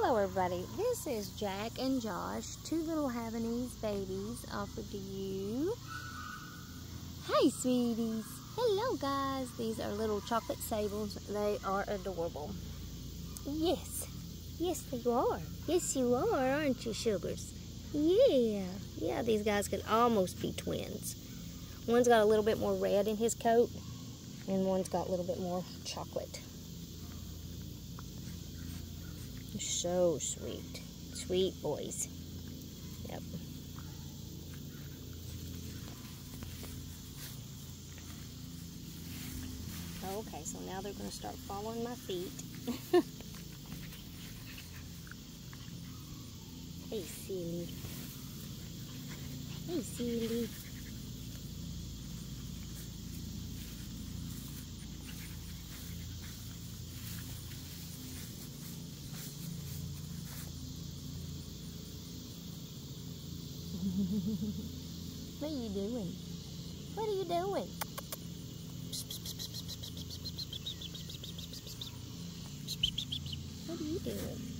Hello everybody, this is Jack and Josh, two little Havanese babies offered to you. Hey sweeties! Hello guys! These are little chocolate sables. They are adorable. Yes, they are. Yes you are, aren't you sugars? Yeah, these guys could almost be twins. One's got a little bit more red in his coat and one's got a little bit more chocolate. So sweet. Sweet boys. Yep. Okay, so now they're going to start following my feet. Hey, silly. Hey, silly. What are you doing? What are you doing? What are you doing?